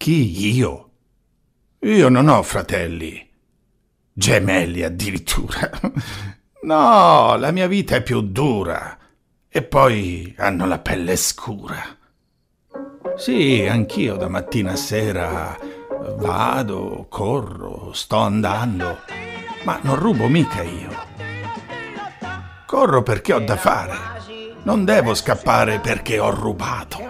Chi? Io? Io non ho fratelli. Gemelli addirittura. No, la mia vita è più dura. E poi hanno la pelle scura. Sì, anch'io da mattina a sera vado, corro, sto andando, ma non rubo mica io. Corro perché ho da fare. Non devo scappare perché ho rubato.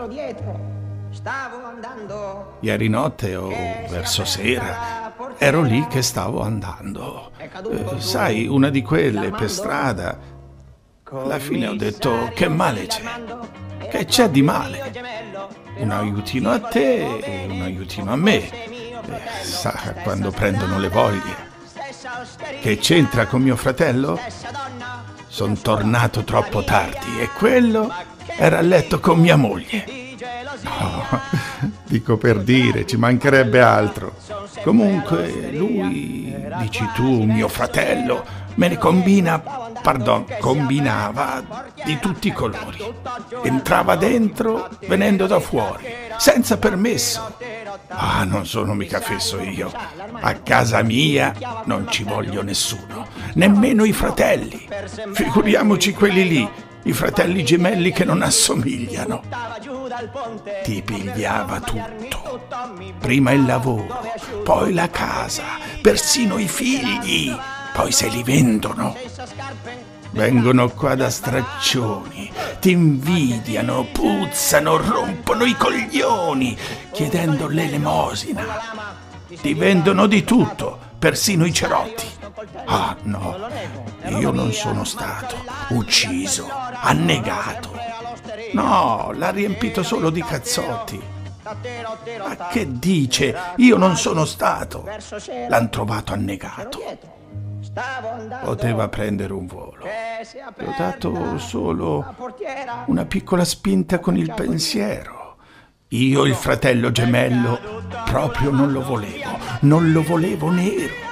Ieri notte o verso sera ero lì che stavo andando. Sai, una di quelle per strada. Alla fine ho detto: che male c'è? Che c'è di male? Un aiutino a te e un aiutino a me. Sa, quando prendono le voglie. Che c'entra con mio fratello? Sono tornato troppo tardi e quello era a letto con mia moglie. No, dico per dire, ci mancherebbe altro. Comunque lui, dici tu, mio fratello, me ne combinava di tutti i colori. Entrava dentro venendo da fuori, senza permesso. Ah, non sono mica fesso io. A casa mia non ci voglio nessuno, nemmeno i fratelli. Figuriamoci quelli lì, i fratelli gemelli che non assomigliano. Ti pigliava tutto. Prima il lavoro, poi la casa, persino i figli, poi se li vendono. Vengono qua da straccioni, ti invidiano, puzzano, rompono i coglioni, chiedendo l'elemosina. Ti vendono di tutto, persino i cerotti. Ah, no, io non sono stato ucciso, annegato. No, l'ha riempito solo di cazzotti. Ma che dice? Io non sono stato. L'han trovato annegato. Poteva prendere un volo. Gli ho dato solo una piccola spinta con il pensiero. Io il fratello gemello proprio non lo volevo nero.